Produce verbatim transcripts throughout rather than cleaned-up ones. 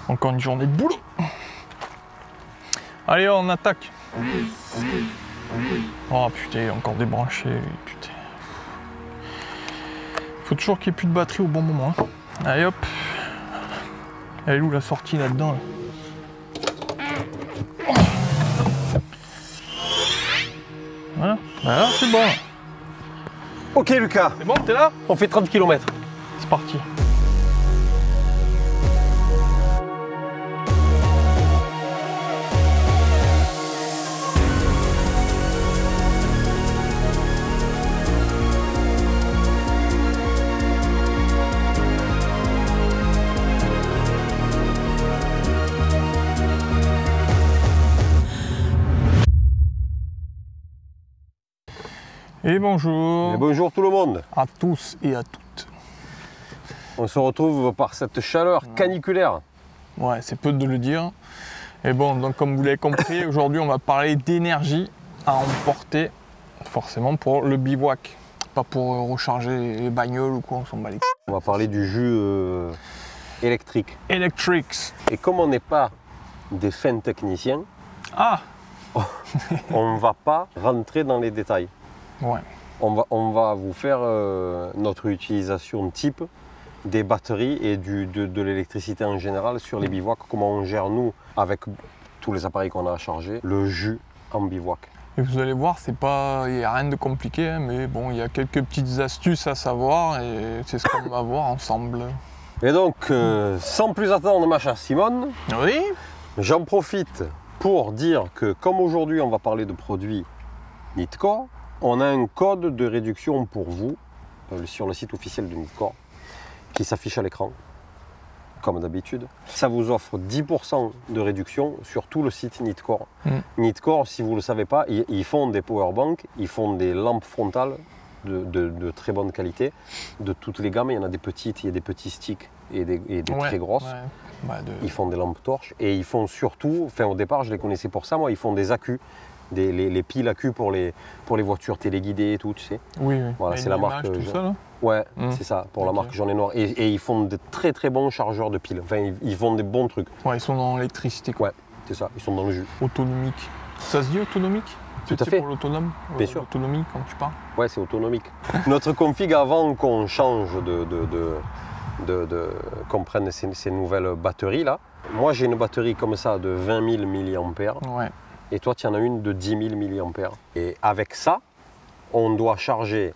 Encore une journée de boulot. Allez, on attaque. Oh putain, encore débranché, putain. Faut toujours qu'il n'y ait plus de batterie au bon moment. Hein. Allez hop. Elle est où la sortie là-dedans là? Voilà, voilà c'est bon. Ok Lucas. C'est bon, t'es là? On fait trente kilomètres. C'est parti. Et bonjour. Et bonjour tout le monde. À tous et à toutes. On se retrouve par cette chaleur caniculaire. Ouais, c'est peu de le dire. Et bon, donc comme vous l'avez compris, aujourd'hui on va parler d'énergie à emporter, forcément pour le bivouac. Pas pour recharger les bagnoles ou quoi, on s'en bat les... On va parler du jus euh, électrique. Electrics. Et comme on n'est pas des fins techniciens, Ah on ne va pas rentrer dans les détails. Ouais. On va, on va vous faire euh, notre utilisation type des batteries et du, de, de l'électricité en général sur les bivouacs, comment on gère nous avec tous les appareils qu'on a à charger, le jus en bivouac. Et vous allez voir, c'est pas, il n'y a rien de compliqué, hein, mais bon, il y a quelques petites astuces à savoir et c'est ce qu'on va voir ensemble. Et donc, euh, sans plus attendre ma chère Simone, Oui. j'en profite pour dire que comme aujourd'hui on va parler de produits Nitecore, on a un code de réduction pour vous euh, sur le site officiel de Nitecore qui s'affiche à l'écran, comme d'habitude. Ça vous offre dix pour cent de réduction sur tout le site Nitecore. Mm. Nitecore, si vous ne le savez pas, ils, ils font des powerbanks, ils font des lampes frontales de, de, de très bonne qualité, de toutes les gammes. Il y en a des petites, il y a des petits sticks et des, et des ouais, très grosses. Ouais. Bah de... Ils font des lampes torches et ils font surtout, enfin au départ je les connaissais pour ça, moi, ils font des accus. Des, les, les piles à cul pour les, pour les voitures téléguidées et tout, tu sais. Oui, oui. Voilà, c'est la marque. Tout je... ça, là ouais, mmh. c'est ça, pour okay. la marque Journée Noire. Et, et ils font de très très bons chargeurs de piles. Enfin, ils, ils font des bons trucs. Ouais, ils sont dans l'électricité. Ouais, c'est ça, ils sont dans le jus. Autonomique. Ça se dit autonomique? Tout à fait. Pour l'autonome? Bien sûr. L'autonomie quand tu parles? Ouais, c'est autonomique. Notre config avant qu'on change de. de, de... De, de, qu'on prenne ces, ces nouvelles batteries là. Moi j'ai une batterie comme ça de vingt mille milliampères. Ouais. Et toi tu en as une de dix mille milliampères. Et avec ça, on doit charger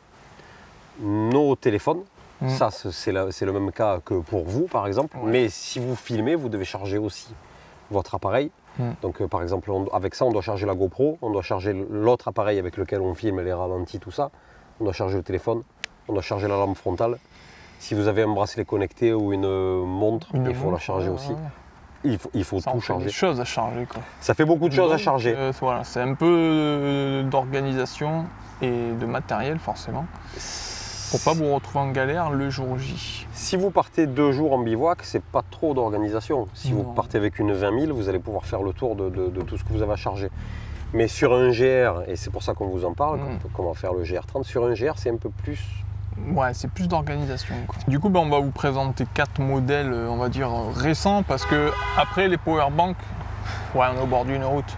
nos téléphones. Mmh. Ça c'est le même cas que pour vous par exemple. Ouais. Mais si vous filmez, vous devez charger aussi votre appareil. Mmh. Donc euh, par exemple on, avec ça on doit charger la GoPro, on doit charger l'autre appareil avec lequel on filme les ralentis, tout ça. On doit charger le téléphone, on doit charger la lampe frontale. Si vous avez un bracelet connecté ou une montre, une il faut montre, la charger ouais, aussi. Ouais. Il faut, il faut ça tout fait charger. Des choses à charger quoi. Ça fait beaucoup de choses Donc, à charger. Euh, voilà, c'est un peu d'organisation et de matériel forcément. Pour pas vous retrouver en galère le jour J. Si vous partez deux jours en bivouac, c'est pas trop d'organisation. Si non. Vous partez avec une vingt mille, vous allez pouvoir faire le tour de, de, de tout ce que vous avez à charger. Mais sur un G R, et c'est pour ça qu'on vous en parle, mm. comment faire le G R trente, sur un G R c'est un peu plus... Ouais, c'est plus d'organisation. Du coup, ben, on va vous présenter quatre modèles, on va dire, récents, parce que après les powerbanks, ouais, on est au bord d'une route.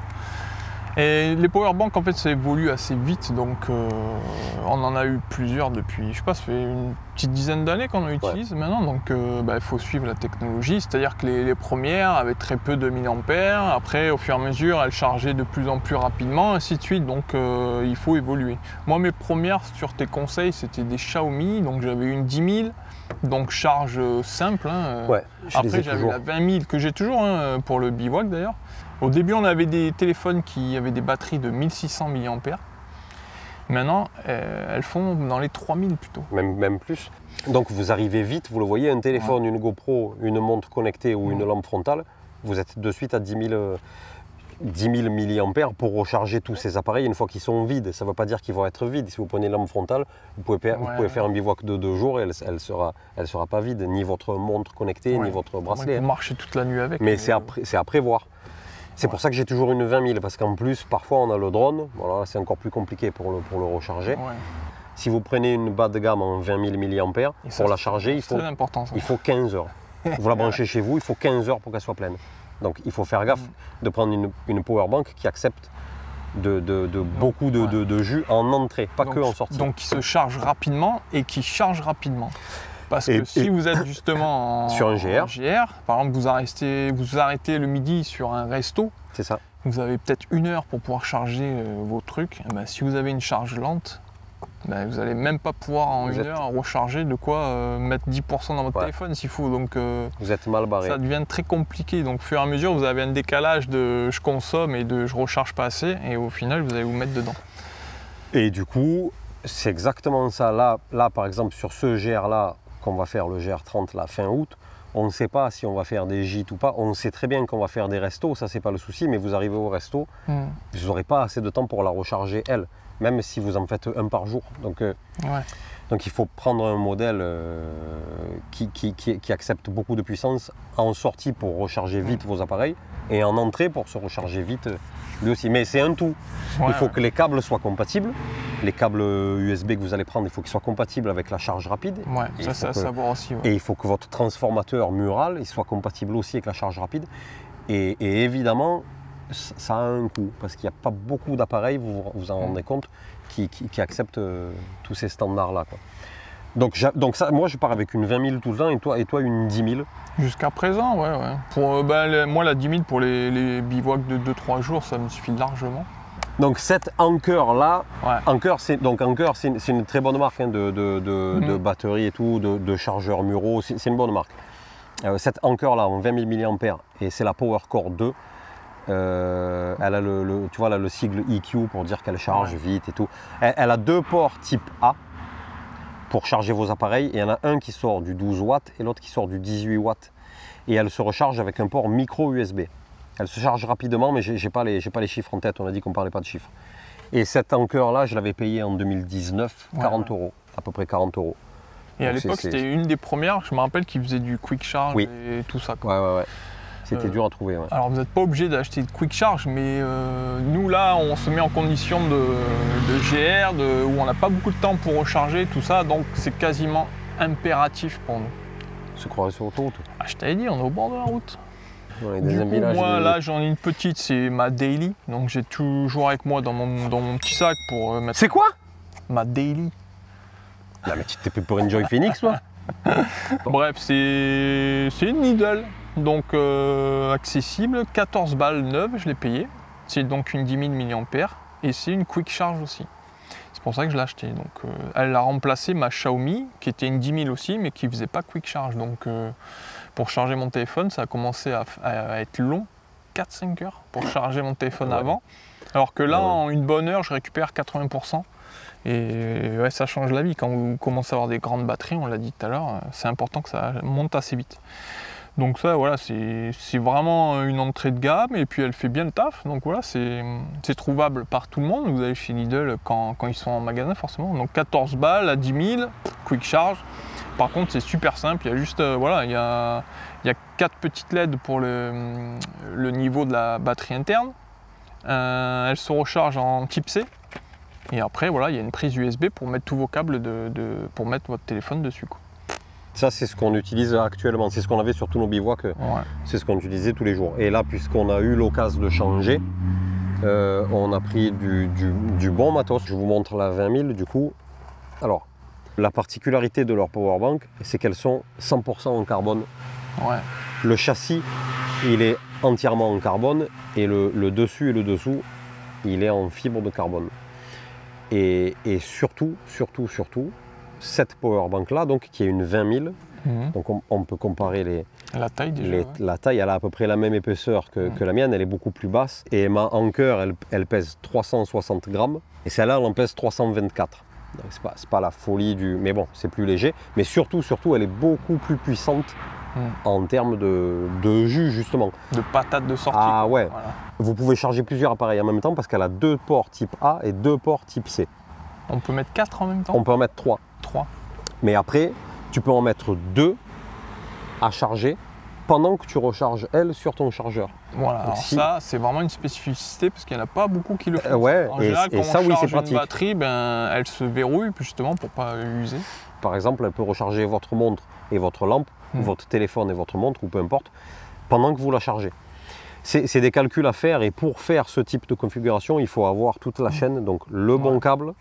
Et les powerbanks, en fait, ça évolue assez vite, donc euh, on en a eu plusieurs depuis, je sais pas, ça fait une petite dizaine d'années qu'on en utilise ouais. maintenant, donc euh, bah, il faut suivre la technologie, c'est-à-dire que les, les premières avaient très peu de milliampères, après, au fur et à mesure, elles chargeaient de plus en plus rapidement, ainsi de suite, donc euh, il faut évoluer. Moi, mes premières, sur tes conseils, c'était des Xiaomi, donc j'avais une dix mille, donc charge simple. Hein. Ouais, après, j'avais la vingt mille, que j'ai toujours, hein, pour le bivouac d'ailleurs. Au début, on avait des téléphones qui avaient des batteries de mille six cents milliampères. Maintenant, euh, elles font dans les trois mille plutôt. Même, même plus. Donc vous arrivez vite, vous le voyez, un téléphone, ouais. une GoPro, une montre connectée ou ouais. une lampe frontale, vous êtes de suite à dix mille milliampères pour recharger tous ces appareils une fois qu'ils sont vides. Ça ne veut pas dire qu'ils vont être vides. Si vous prenez une lampe frontale, vous pouvez, ouais, vous pouvez ouais. faire un bivouac de deux jours et elle ne sera, elle sera pas vide. Ni votre montre connectée, ouais. ni votre bracelet. Vous marchez toute la nuit avec. Mais, mais... c'est à, à prévoir. C'est ouais. pour ça que j'ai toujours une vingt mille, parce qu'en plus, parfois, on a le drone. Voilà, c'est encore plus compliqué pour le, pour le recharger. Ouais. Si vous prenez une bas de gamme en vingt mille milliampères, pour la charger, il faut, important, ça. il faut quinze heures. Vous la branchez chez vous, il faut quinze heures pour qu'elle soit pleine. Donc il faut faire gaffe de prendre une, une power bank qui accepte de, de, de beaucoup de, ouais. de, de jus en entrée, pas donc, que en sortie. Donc qui se charge rapidement et qui charge rapidement. Parce que et, si et vous êtes justement en, sur un G R, en G R, par exemple vous arrêtez, vous arrêtez le midi sur un resto, c'est ça. Vous avez peut-être une heure pour pouvoir charger euh, vos trucs. Et ben, si vous avez une charge lente, ben, vous n'allez même pas pouvoir en vous une êtes... heure recharger de quoi euh, mettre dix pour cent dans votre ouais. téléphone s'il faut. Donc euh, vous êtes mal barré. Ça devient très compliqué. Donc au fur et à mesure, vous avez un décalage de je consomme et de je recharge pas assez. Et au final, vous allez vous mettre dedans. Et du coup, c'est exactement ça. Là, là par exemple, sur ce G R-là, qu'on va faire le G R trente la fin août, on ne sait pas si on va faire des gîtes ou pas. On sait très bien qu'on va faire des restos, ça c'est pas le souci, mais vous arrivez au resto, mm. vous n'aurez pas assez de temps pour la recharger elle, même si vous en faites un par jour. Donc, euh, ouais. donc il faut prendre un modèle euh, qui, qui, qui, qui accepte beaucoup de puissance en sortie pour recharger vite mm. vos appareils et en entrée pour se recharger vite lui aussi. Mais c'est un tout. Ouais, il faut ouais. que les câbles soient compatibles. Les câbles U S B que vous allez prendre, il faut qu'ils soient compatibles avec la charge rapide. Ouais, et ça c'est à savoir aussi. Ouais. Et il faut que votre transformateur mural il soit compatible aussi avec la charge rapide. Et, et évidemment, ça a un coût, parce qu'il n'y a pas beaucoup d'appareils, vous vous en rendez compte, qui, qui, qui acceptent euh, tous ces standards-là. Donc, donc ça, moi je pars avec une vingt mille tout le temps, et toi, et toi une dix mille. Jusqu'à présent, ouais. ouais. Pour, euh, bah, les, moi la dix mille pour les, les bivouacs de deux trois jours, ça me suffit largement. Donc cette Anker là, ouais. Anker c'est donc Anker c'est une, une très bonne marque hein, de, de, de, mmh. de batterie et tout, de, de chargeurs muraux, c'est une bonne marque. Euh, cette Anker là en vingt mille milliampères et c'est la PowerCore deux. Euh, elle a le, le, tu vois, là, le sigle E Q pour dire qu'elle charge ouais. vite et tout. Elle, elle a deux ports type A pour charger vos appareils. Et il y en a un qui sort du douze watts et l'autre qui sort du dix-huit watts. Et elle se recharge avec un port micro U S B. Elle se charge rapidement, mais je n'ai pas, pas les chiffres en tête. On a dit qu'on ne parlait pas de chiffres. Et cette Anker là, je l'avais payée en deux mille dix-neuf, ouais, quarante ouais. euros, à peu près quarante euros. Et donc à l'époque, c'était une des premières, je me rappelle, qui faisait du quick charge oui. et tout ça. Quoi. Ouais, ouais, ouais. C'était euh, dur à trouver. Ouais. Alors vous n'êtes pas obligé d'acheter de quick charge, mais euh, nous là, on se met en condition de, de G R, de, où on n'a pas beaucoup de temps pour recharger, tout ça, donc c'est quasiment impératif pour nous. Se croirait sur l'autoroute. Ah, je t'avais dit, on est au bord de la route. Ouais, du coup, moi de... là, j'en ai une petite, c'est ma daily, donc j'ai toujours avec moi dans mon, dans mon petit sac pour euh, mettre. C'est quoi? Ma daily. Non mais tu t'es pris pour Enjoy Phoenix, toi. Bref, c'est une Lidl. Donc euh, accessible, quatorze balles neuve, je l'ai payé. C'est donc une dix mille milliampères et c'est une quick charge aussi. C'est pour ça que je l'ai acheté. Donc euh, elle a remplacé ma Xiaomi qui était une dix mille aussi mais qui faisait pas quick charge. Donc euh, pour charger mon téléphone, ça a commencé à, à être long, quatre cinq heures pour charger mon téléphone ouais. avant. Alors que là, ouais. en une bonne heure, je récupère quatre-vingts pour cent. Et ouais, ça change la vie. Quand vous commencez à avoir des grandes batteries, on l'a dit tout à l'heure, c'est important que ça monte assez vite. Donc ça, voilà, c'est vraiment une entrée de gamme et puis elle fait bien le taf. Donc voilà, c'est trouvable par tout le monde. Vous allez chez Lidl quand, quand ils sont en magasin forcément. Donc quatorze balles à dix mille, quick charge. Par contre, c'est super simple. Il y a juste, euh, voilà, il y a, il y a quatre petites L E D pour le, le niveau de la batterie interne. Euh, elle se recharge en type C. Et après, voilà, il y a une prise U S B pour mettre tous vos câbles, de, de, pour mettre votre téléphone dessus, quoi. Ça, c'est ce qu'on utilise actuellement. C'est ce qu'on avait sur tous nos bivouacs. Ouais. C'est ce qu'on utilisait tous les jours. Et là, puisqu'on a eu l'occasion de changer, euh, on a pris du, du, du bon matos. Je vous montre la vingt mille, du coup. Alors, la particularité de leur powerbank, c'est qu'elles sont cent pour cent en carbone. Ouais. Le châssis, il est entièrement en carbone. Et le, le dessus et le dessous, il est en fibre de carbone. Et, et surtout, surtout, surtout, cette powerbank là, donc qui est une vingt mille, mmh. donc on, on peut comparer les, la taille déjà. Les, ouais. La taille, elle a à peu près la même épaisseur que, mmh. que la mienne, elle est beaucoup plus basse. Et ma Anker, elle, elle pèse trois cent soixante grammes, et celle-là, elle en pèse trois cent vingt-quatre. Donc c'est pas, pas la folie du, mais bon, c'est plus léger. Mais surtout, surtout, elle est beaucoup plus puissante mmh. en termes de, de jus justement. De patates de sortie. Ah ouais. Voilà. Vous pouvez charger plusieurs appareils en même temps parce qu'elle a deux ports type A et deux ports type C. On peut mettre quatre en même temps? On peut en mettre trois. trois. Mais après, tu peux en mettre deux à charger pendant que tu recharges elle sur ton chargeur. Voilà, alors si... ça c'est vraiment une spécificité parce qu'il n'y en a pas beaucoup qui le font. Euh, ouais, en et, général, et quand ça on oui, charge c'est pratique. Une batterie, ben, elle se verrouille justement pour ne pas user. Par exemple, elle peut recharger votre montre et votre lampe, mmh. ou votre téléphone et votre montre, ou peu importe, pendant que vous la chargez. C'est des calculs à faire et pour faire ce type de configuration, il faut avoir toute la chaîne, donc le bon ouais. câble,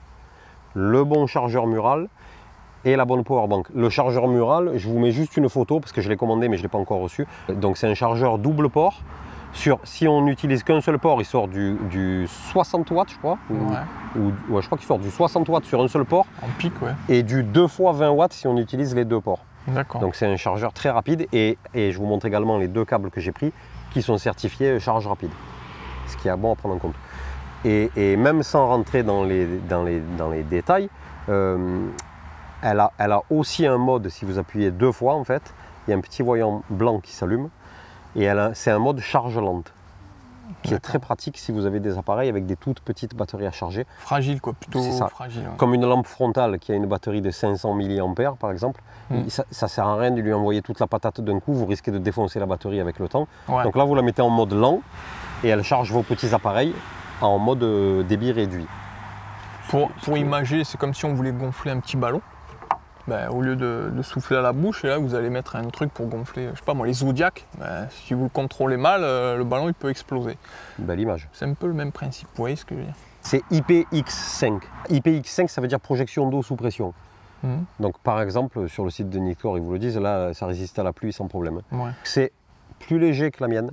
le bon chargeur mural et la bonne powerbank. Le chargeur mural, je vous mets juste une photo parce que je l'ai commandé mais je ne l'ai pas encore reçu. Donc c'est un chargeur double port. Sur, si on n'utilise qu'un seul port, il sort du, du soixante watts, je crois. Ou, ouais. ou, ouais, je crois qu'il sort du soixante watts sur un seul port. En pic, ouais. Et du deux fois vingt watts si on utilise les deux ports. D'accord. Donc c'est un chargeur très rapide et, et je vous montre également les deux câbles que j'ai pris qui sont certifiés charge rapide. Ce qui est bon à prendre en compte. Et, et même sans rentrer dans les, dans les, dans les détails, euh, elle, a, elle a aussi un mode, si vous appuyez deux fois en fait, il y a un petit voyant blanc qui s'allume. Et c'est un mode charge lente, qui est très pratique si vous avez des appareils avec des toutes petites batteries à charger. Fragile quoi, plutôt ça. fragile. Ouais. Comme une lampe frontale qui a une batterie de cinq cents milliampères par exemple, mm. ça ne sert à rien de lui envoyer toute la patate d'un coup, vous risquez de défoncer la batterie avec le temps. Ouais. Donc là vous la mettez en mode lent et elle charge vos petits appareils en mode débit réduit. Pour, pour imager, c'est comme si on voulait gonfler un petit ballon. Ben, au lieu de, de souffler à la bouche, et là vous allez mettre un truc pour gonfler, je sais pas moi, les Zodiacs. Ben, si vous le contrôlez mal, euh, le ballon il peut exploser. Belle image. C'est un peu le même principe, vous voyez ce que je veux dire? C'est I P X cinq. I P X cinq, ça veut dire projection d'eau sous pression. Mmh. Donc par exemple, sur le site de Nikkor, ils vous le disent, là ça résiste à la pluie sans problème. Ouais. C'est plus léger que la mienne,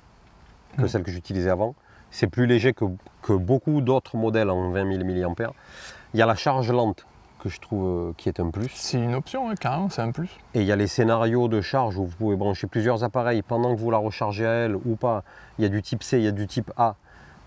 que mmh. celle que j'utilisais avant. C'est plus léger que, que beaucoup d'autres modèles en vingt mille milliampères. Il y a la charge lente, que je trouve qui est un plus. C'est une option, hein, carrément, c'est un plus. Et il y a les scénarios de charge où vous pouvez brancher plusieurs appareils pendant que vous la rechargez à elle ou pas. Il y a du type C, il y a du type A.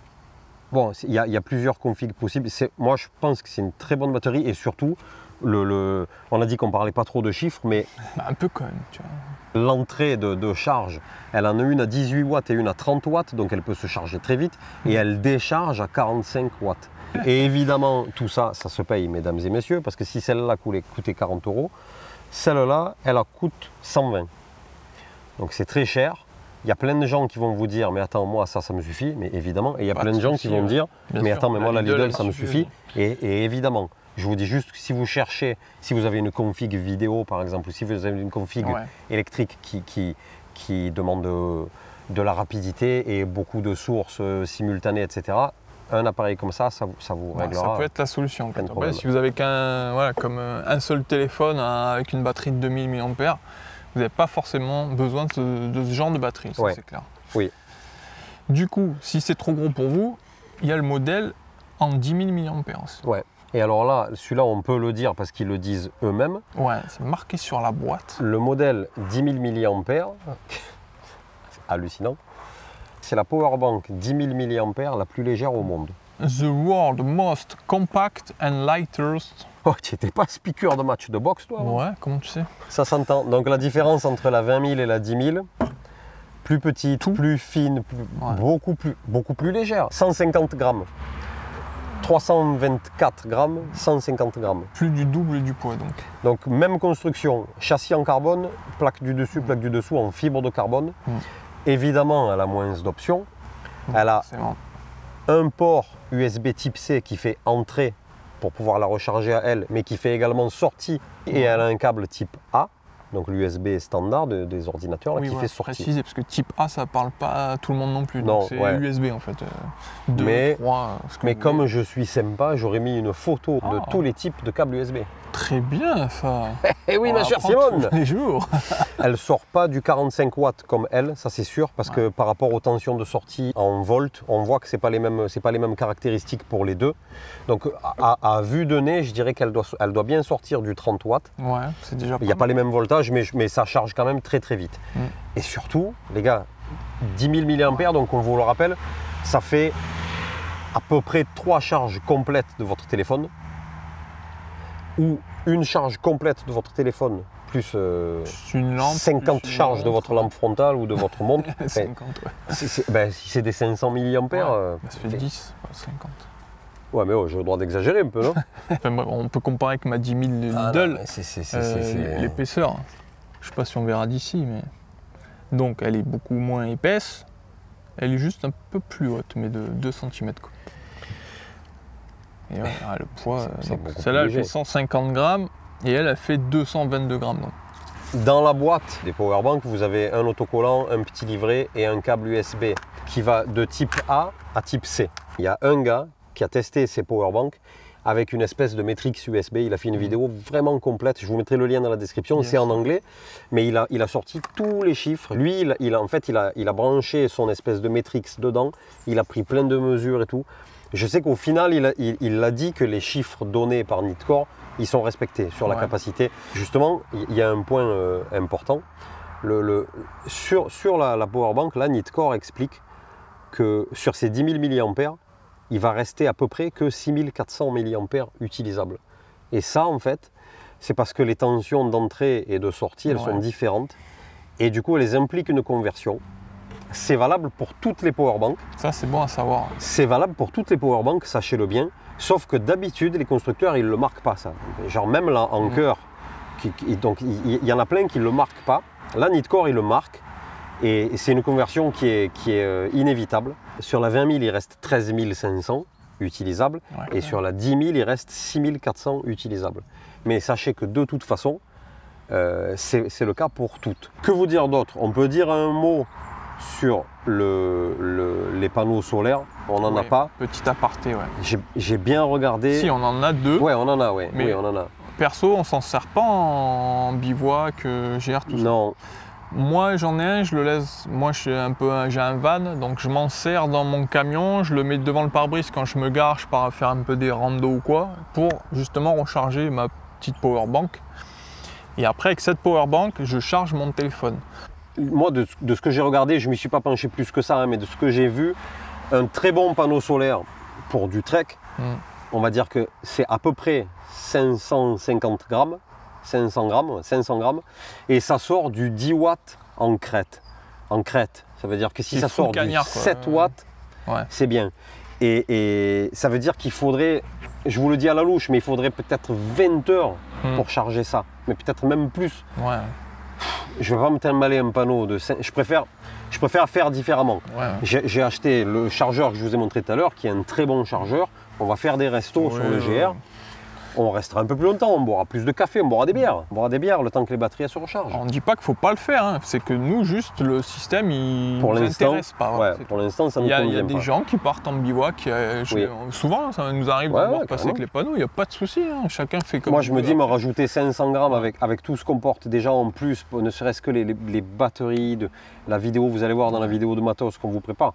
Bon, il y a, il y a plusieurs configs possibles. Moi, je pense que c'est une très bonne batterie et surtout, le, le, on a dit qu'on parlait pas trop de chiffres, mais... Bah, un peu quand même, tu vois. L'entrée de, de charge, elle en a une à dix-huit watts et une à trente watts, donc elle peut se charger très vite. Mmh. Et elle décharge à quarante-cinq watts. Et évidemment, tout ça, ça se paye, mesdames et messieurs, parce que si celle-là coûtait quarante euros, celle-là, elle en coûte cent vingt. Donc c'est très cher. Il y a plein de gens qui vont vous dire, mais attends, moi, ça, ça me suffit. Mais évidemment, et il y a Pas plein de gens qui vont me dire, mais attends, mais moi, la Lidl, ça me suffit. Et, et évidemment, je vous dis juste que si vous cherchez, si vous avez une config vidéo, par exemple, ou si vous avez une config ouais. électrique qui, qui, qui demande de, de la rapidité et beaucoup de sources simultanées, et cetera, un appareil comme ça, ça, ça vous ouais, réglera. Ça peut être la solution. En fait. Après, si vous avez qu'un, voilà, comme un seul téléphone avec une batterie de deux mille milliampères, vous n'avez pas forcément besoin de ce, de ce genre de batterie, ça ouais. c'est clair. Oui. Du coup, si c'est trop gros pour vous, il y a le modèle en dix mille milliampères. Ouais. Et alors là, celui-là, on peut le dire parce qu'ils le disent eux-mêmes. Ouais, c'est marqué sur la boîte. Le modèle dix mille milliampères, c'est hallucinant. C'est la powerbank dix mille milliampères la plus légère au monde. The world most compact and lightest. Oh, tu n'étais pas speaker de match de boxe, toi? Ouais, comment tu sais? Ça s'entend. Donc la différence entre la vingt mille et la dix mille, plus petite, Tout. plus fine, plus, ouais. beaucoup, plus, beaucoup plus légère. cent cinquante grammes. trois cent vingt-quatre grammes, cent cinquante grammes. Plus du double du poids donc. Donc même construction, châssis en carbone, plaque du dessus, plaque du dessous en fibre de carbone. Mm. Évidemment, elle a moins d'options. Mmh, elle a un port U S B type C qui fait entrée pour pouvoir la recharger à elle, mais qui fait également sortie. Et elle a un câble type A, donc l'U S B standard de, des ordinateurs, là, oui, qui ouais, fait sortie. Préciser, parce que type A, ça ne parle pas à tout le monde non plus. Non, c'est ouais. U S B en fait. deux, mais trois, mais comme je suis sympa, j'aurais mis une photo ah. de tous les types de câbles U S B. Très bien ça. Eh oui, ma chère Simone. Tous les jours. Elle ne sort pas du quarante-cinq watts comme elle, ça c'est sûr, parce ouais. que par rapport aux tensions de sortie en volts, on voit que ce n'est pas les mêmes, c'est pas les mêmes caractéristiques pour les deux. Donc à, à vue de nez, je dirais qu'elle doit, elle doit bien sortir du trente watts. Ouais, c'est déjà. Il n'y a pas les mêmes voltages, mais, mais ça charge quand même très très vite. Mm. Et surtout, les gars, dix mille milliampères, donc on vous le rappelle, ça fait à peu près trois charges complètes de votre téléphone. Ou une charge complète de votre téléphone, plus euh, une lampe, cinquante plus charges une de votre lampe frontale ou de votre montre. cinquante, ouais. c'est, c'est, ben, si c'est des cinq cents milliampères... Ouais, euh, ça fait dix, cinquante. Ouais, mais oh, j'ai le droit d'exagérer un peu, non? Enfin, on peut comparer avec ma dix mille Lidl, ah, euh, l'épaisseur. Je ne sais pas si on verra d'ici, mais Donc elle est beaucoup moins épaisse. Elle est juste un peu plus haute, mais de deux centimètres. Et ouais, ah, le poids, celle-là elle fait cent cinquante grammes et elle, elle fait deux cent vingt-deux grammes. Donc. Dans la boîte des powerbanks, vous avez un autocollant, un petit livret et un câble U S B qui va de type A à type C. Il y a un gars qui a testé ces powerbanks avec une espèce de Matrix U S B. Il a fait une mmh. vidéo vraiment complète. Je vous mettrai le lien dans la description. Yes. C'est en anglais, mais il a, il a sorti tous les chiffres. Lui, il, il a, en fait, il a, il a branché son espèce de Matrix dedans. Il a pris plein de mesures et tout. Je sais qu'au final, il a, il, il a dit que les chiffres donnés par Nitecore, ils sont respectés sur la ouais. capacité. Justement, il y a un point euh, important. Le, le, sur sur la, la powerbank, là, Nitecore explique que sur ces dix mille milliampères, il va rester à peu près que six mille quatre cents milliampères utilisables. Et ça, en fait, c'est parce que les tensions d'entrée et de sortie, elles ouais. sont différentes. Et du coup, elles impliquent une conversion. C'est valable pour toutes les powerbanks. Ça, c'est bon à savoir. C'est valable pour toutes les powerbanks, sachez-le bien. Sauf que d'habitude, les constructeurs, ils ne le marquent pas, ça. Genre même là, en mmh. cœur, qui, qui, donc il y, y en a plein qui ne le marquent pas. Là, Nitecore, il le marque. Et c'est une conversion qui est, qui est euh, inévitable. Sur la vingt mille, il reste treize mille cinq cents utilisables. Ouais, et ouais. sur la dix mille, il reste six mille quatre cents utilisables. Mais sachez que de toute façon, euh, c'est le cas pour toutes. Que vous dire d'autre? On peut dire un mot sur le, le, les panneaux solaires. On n'en ouais, a pas. Petit aparté, ouais. J'ai bien regardé. Si, on en a deux. Ouais, on en a, ouais. Mais oui, on en a. Perso, on s'en sert pas en bivouac, G R, tout ça. Non. Moi, j'en ai un, je le laisse. Moi, j'ai un peu, j'ai un van, donc je m'en sers dans mon camion. Je le mets devant le pare-brise quand je me gare, je pars faire un peu des randos ou quoi, pour justement recharger ma petite powerbank. Et après, avec cette powerbank, je charge mon téléphone. Moi, de, de ce que j'ai regardé, je ne m'y suis pas penché plus que ça, hein, mais de ce que j'ai vu, un très bon panneau solaire pour du trek, mm. on va dire que c'est à peu près cinq cent cinquante grammes. cinq cents grammes, cinq cents grammes, et ça sort du dix watts en crête. En crête, ça veut dire que si ça sort cagnard, du sept watts, ouais. c'est bien. Et, et ça veut dire qu'il faudrait, je vous le dis à la louche, mais il faudrait peut-être vingt heures hmm. pour charger ça, mais peut-être même plus. Ouais. Je ne vais pas me trimballer un panneau de cinq, je préfère, je préfère faire différemment. Ouais. J'ai acheté le chargeur que je vous ai montré tout à l'heure, qui est un très bon chargeur. On va faire des restos ouais, sur le G R. Ouais. On restera un peu plus longtemps, on boira plus de café, on boira des bières. On boira des bières le temps que les batteries se rechargent. On ne dit pas qu'il ne faut pas le faire, hein. C'est que nous, juste, le système, il ne nous intéresse pas. Ouais, pour l'instant, ça ne nous convient pas. Il y a des pas. gens qui partent en bivouac. Euh, je, oui. Souvent, ça nous arrive ouais, de voir ouais, passer avec les panneaux, il n'y a pas de souci. Hein. Chacun fait comme Moi, je me dis, me rajouter cinq cents grammes avec, avec tout ce qu'on porte déjà en plus, ne serait-ce que les, les, les batteries, de la vidéo, vous allez voir dans la vidéo de matos qu'on vous prépare.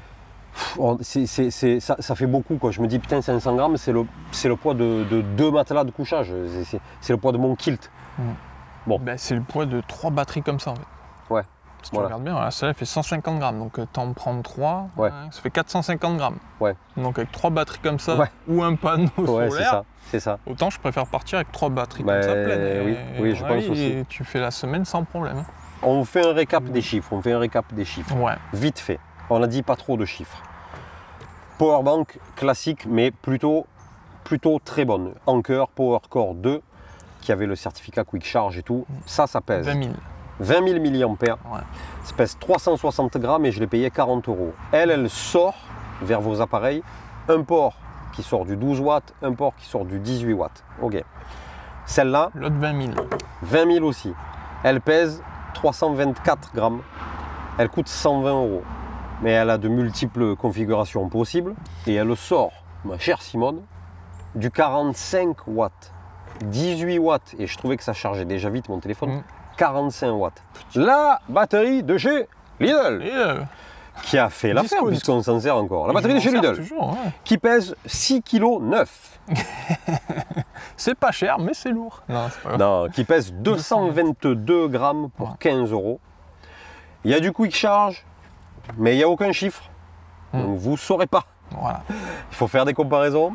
C est, c est, c est, ça, ça fait beaucoup quoi. Je me dis putain cinq cents grammes c'est le, le poids de, de deux matelas de couchage, c'est le poids de mon kilt. Mmh. Bon. Ben, c'est le poids de trois batteries comme ça en fait. Ouais. Si tu voilà. regardes bien, celle-là fait cent cinquante grammes, donc tu en prends trois, ouais. hein, ça fait quatre cent cinquante grammes. Ouais. Donc avec trois batteries comme ça, ouais. ou un panneau ouais, solaire, c'est ça. autant je préfère partir avec trois batteries bah, comme ça pleines. Oui, et, oui je pense et aussi. Tu fais la semaine sans problème. On fait un récap des chiffres, on fait un récap des chiffres. Ouais. Vite fait, on a dit pas trop de chiffres. Powerbank classique, mais plutôt, plutôt très bonne. Anker PowerCore deux, qui avait le certificat Quick Charge et tout. Ça, ça pèse vingt mille. vingt mille milliampères. Ouais. Ça pèse trois cent soixante grammes et je l'ai payé quarante euros. Elle, elle sort vers vos appareils un port qui sort du douze watts, un port qui sort du dix-huit watts. Ok. Celle-là, l'autre vingt mille. vingt mille aussi. Elle pèse trois cent vingt-quatre grammes. Elle coûte cent vingt euros. Mais elle a de multiples configurations possibles et elle sort, ma chère Simone, du quarante-cinq watts, dix-huit watts, et je trouvais que ça chargeait déjà vite mon téléphone, mmh. quarante-cinq watts. La batterie de chez Lidl, Lidl. qui a fait l'affaire puisqu'on s'en sert encore. La batterie de chez Lidl, toujours, ouais. qui pèse six virgule neuf kilos. C'est pas cher, mais c'est lourd. Non, pas non, qui pèse deux cent vingt-deux grammes pour ouais. quinze euros. Il y a du quick charge. Mais il n'y a aucun chiffre, mmh. donc vous ne saurez pas. Voilà. Il faut faire des comparaisons.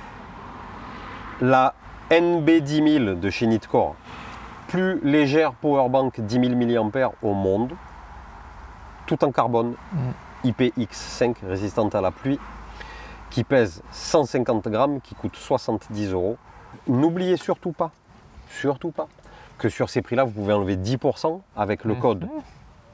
La N B dix mille de chez Nitecore, plus légère powerbank dix mille milliampères au monde, tout en carbone, mmh. I P X cinq, résistante à la pluie, qui pèse cent cinquante grammes, qui coûte soixante-dix euros. N'oubliez surtout pas, surtout pas, que sur ces prix-là, vous pouvez enlever dix pour cent avec le mmh. code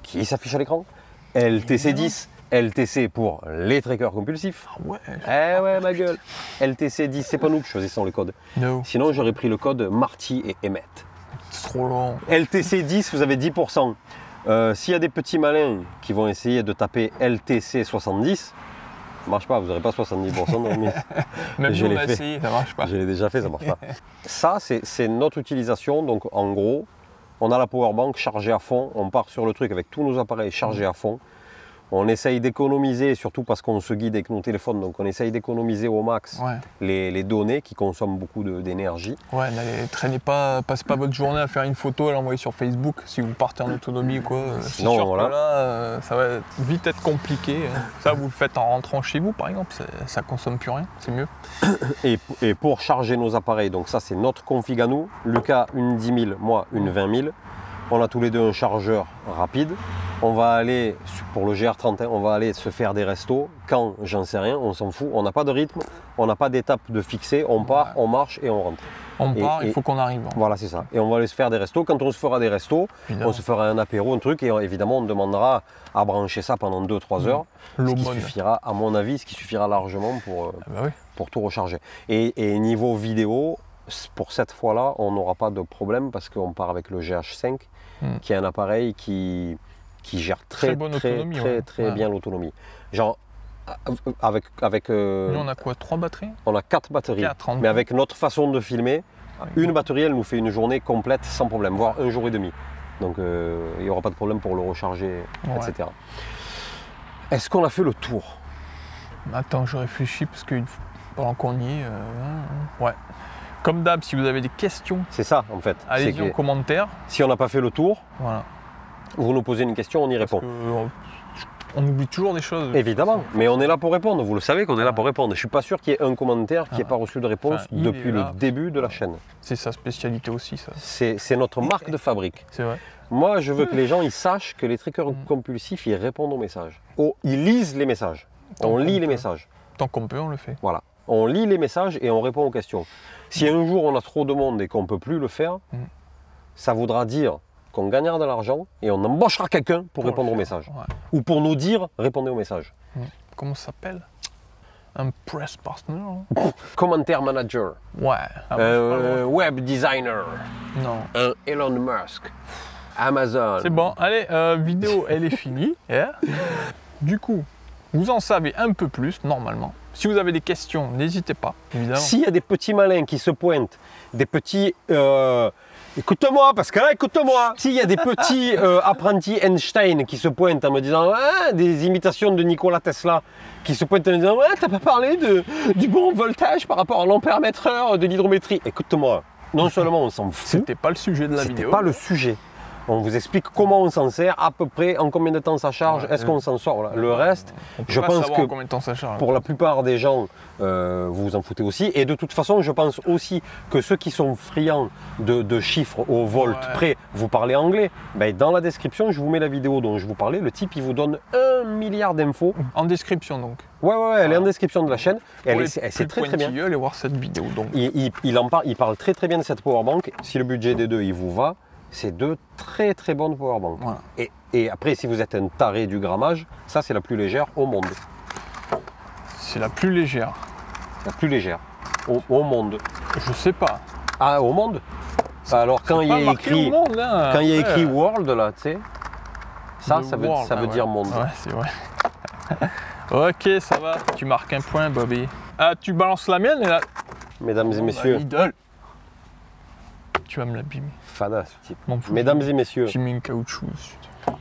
qui s'affiche à l'écran. L T C dix, L T C pour les trackers compulsifs. Ah ouais. Eh ouais, ma gueule. L T C dix, c'est pas nous qui choisissons le code. No. Sinon, j'aurais pris le code Marty et Emmett. C'est trop long. L T C dix, vous avez dix pour cent. Euh, S'il y a des petits malins qui vont essayer de taper L T C soixante-dix, ça marche pas, vous n'aurez pas soixante-dix pour cent. Non, mais même je nous, on l'ai a fait. essayé, ça marche pas. Je l'ai déjà fait, ça marche pas. Ça, c'est notre utilisation. Donc, en gros, on a la powerbank chargée à fond. On part sur le truc avec tous nos appareils chargés à fond. On essaye d'économiser, surtout parce qu'on se guide avec nos téléphones, donc on essaye d'économiser au max ouais. les, les données qui consomment beaucoup d'énergie. Ouais, n'allez, traînez pas, passez pas votre journée à faire une photo et l'envoyer sur Facebook si vous partez en autonomie ou quoi. C'est sûr voilà. que là, euh, ça va vite être compliqué. Ça, vous le faites en rentrant chez vous, par exemple, ça consomme plus rien, c'est mieux. Et, et pour charger nos appareils, donc ça c'est notre config à nous. Lucas, une dix mille, moi, une vingt mille. On a tous les deux un chargeur rapide. On va aller, pour le G R trente, on va aller se faire des restos. Quand, j'en sais rien, on s'en fout. On n'a pas de rythme, on n'a pas d'étape de fixer. On part, ouais. on marche et on rentre. On et, part, et, il faut qu'on arrive. Voilà, c'est ça. Et on va aller se faire des restos. Quand on se fera des restos, évidemment. on se fera un apéro, un truc. Et évidemment, on demandera à brancher ça pendant deux trois heures. Mmh. Ce qui suffira, à mon avis, ce qui suffira largement pour, ah bah oui. pour tout recharger. Et, et niveau vidéo, pour cette fois-là, on n'aura pas de problème parce qu'on part avec le G H cinq, mmh. qui est un appareil qui... qui gère très très très, très, ouais. très ouais. bien l'autonomie. Genre avec avec euh, Nous on a quoi, trois batteries? On a quatre batteries. quatre, mais avec notre façon de filmer, ah, une batterie elle nous fait une journée complète sans problème, voire un jour et demi. Donc euh, il n'y aura pas de problème pour le recharger, ouais. et cetera. Est-ce qu'on a fait le tour? Attends, je réfléchis parce que pendant qu'on y est, euh, ouais. Comme d'hab, si vous avez des questions, c'est ça en fait. Allez-y en commentaire. Si on n'a pas fait le tour, voilà. Vous nous posez une question, on y répond. On oublie toujours des choses. Évidemment, mais on est là pour répondre. Vous le savez qu'on est là pour répondre. Je ne suis pas sûr qu'il y ait un commentaire qui n'ait ah. pas reçu de réponse enfin, depuis le début de la chaîne. C'est sa spécialité aussi, ça. C'est notre marque de fabrique. C'est vrai. Moi, je veux que les gens ils sachent que les trackers mmh. compulsifs, ils répondent aux messages. Oh, ils lisent les messages. Tant on lit les peut. messages. Tant qu'on peut, on le fait. Voilà. On lit les messages et on répond aux questions. Si un jour on a trop de monde et qu'on ne peut plus le faire, mmh. ça voudra dire qu'on gagnera de l'argent et on embauchera quelqu'un pour, pour répondre aux messages. Ouais. Ou pour nous dire, répondez aux messages. Mmh. Comment ça s'appelle? Un press partner? Commentaire manager. Ouais. Ah, euh, web designer. Non. Un Elon Musk. Amazon. C'est bon. Allez, euh, vidéo, elle est finie. Yeah. Du coup, vous en savez un peu plus, normalement. Si vous avez des questions, n'hésitez pas, évidemment. S'il y a des petits malins qui se pointent, des petits... Euh, écoute-moi, parce que là, écoute-moi. S'il y a des petits euh, apprentis Einstein qui se pointent en me disant ah, des imitations de Nikola Tesla, qui se pointent en me disant ouais, t'as pas parlé de, du bon voltage par rapport à l'ampère-mètre heure de l'hydrométrie. Écoute-moi, non seulement on s'en fout. C'était pas le sujet de la vidéo. C'était pas le sujet. On vous explique comment on s'en sert, à peu près, en combien de temps ça charge, ouais, est-ce qu'on s'en sort. Voilà. Le reste, je pense que combien de temps ça charge, pour la plupart des gens, euh, vous vous en foutez aussi. Et de toute façon, je pense aussi que ceux qui sont friands de, de chiffres au volt ouais. près, vous parlez anglais, ben, dans la description, je vous mets la vidéo dont je vous parlais. Le type, il vous donne un milliard d'infos. En description donc. Ouais, ouais, ouais, elle voilà. est en description de la chaîne. Elle est, c'est très très bien. Allez voir cette vidéo donc. Il, il, il, en parle, il parle très très bien de cette powerbank. Si le budget des deux, il vous va. C'est deux très très bonnes powerbanks. Voilà. Et, et après, si vous êtes un taré du grammage, ça c'est la plus légère au monde. C'est la plus légère. La plus légère au, au monde. Je sais pas. Ah, au monde? Alors quand il, y a écrit, monde, hein, quand il y a écrit world là, tu sais, ça, ça veut, world, ça veut ah, dire ouais. monde. Ouais, c'est vrai. Ok, ça va. Tu marques un point, Bobby. Ah, tu balances la mienne et là. Mesdames et messieurs. Idole. Tu vas me l'abîmer. Fada ce type. Mesdames et messieurs. J'ai mis un caoutchouc dessus.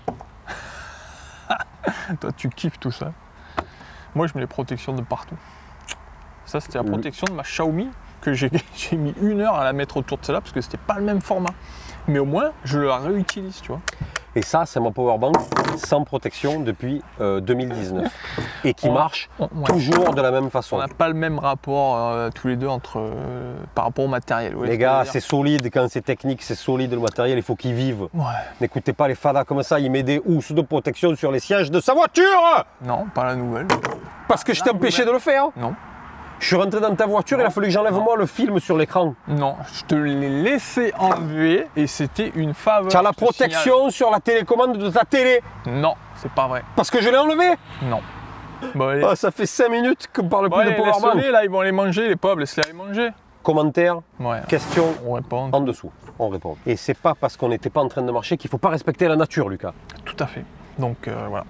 Toi, tu kiffes tout ça. Moi, je mets les protections de partout. Ça, c'était la protection de ma Xiaomi que j'ai mis une heure à la mettre autour de celle-là parce que c'était pas le même format. Mais au moins, je la réutilise, tu vois. Et ça, c'est mon powerbank sans protection depuis euh, deux mille dix-neuf et qui on, marche on, ouais. toujours de la même façon. On n'a pas le même rapport euh, tous les deux entre, euh, par rapport au matériel. Ouais, les gars, c'est solide quand c'est technique, c'est solide le matériel, il faut qu'il vive. Ouais. N'écoutez pas les fadas comme ça, ils mettent des housses de protection sur les sièges de sa voiture. Non, pas la nouvelle. Parce que je t'ai empêché de le faire. Non. Je suis rentré dans ta voiture, non. Il a fallu que j'enlève moi le film sur l'écran. Non, je te l'ai laissé enlever et c'était une faveur. Tu as la protection sur la télécommande de ta télé. Non, c'est pas vrai. Parce que je l'ai enlevé. Non. Bon, oh, ça fait cinq minutes qu'on parle bon, plus allez, de powerbank. Là, ils vont les manger, les pauvres, laisse-les les manger. Commentaires, ouais. questions, on répond. En dessous, on répond. Et c'est pas parce qu'on n'était pas en train de marcher qu'il faut pas respecter la nature, Lucas. Tout à fait. Donc euh, voilà.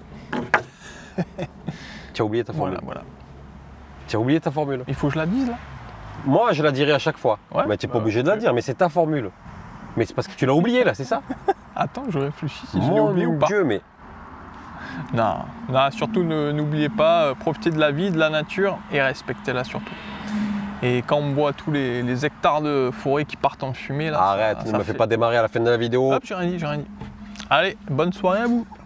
Tu as oublié ta formule. Voilà, voilà. Tu as oublié ta formule. Il faut que je la dise là. Moi, je la dirai à chaque fois. Ouais, mais tu n'es pas bah, obligé de la dire, mais c'est ta formule. Mais c'est parce que tu l'as oublié là, c'est ça? Attends, je réfléchis si Mon je l'ai oublié ou pas. Dieu, mais. Non, non, surtout n'oubliez pas, euh, profitez de la vie, de la nature et respectez-la surtout. Et quand on voit tous les, les hectares de forêt qui partent en fumée là. Arrête, ça, ne ça me fait pas démarrer à la fin de la vidéo. Hop, j'ai rien dit, j'ai rien dit. Allez, bonne soirée à vous.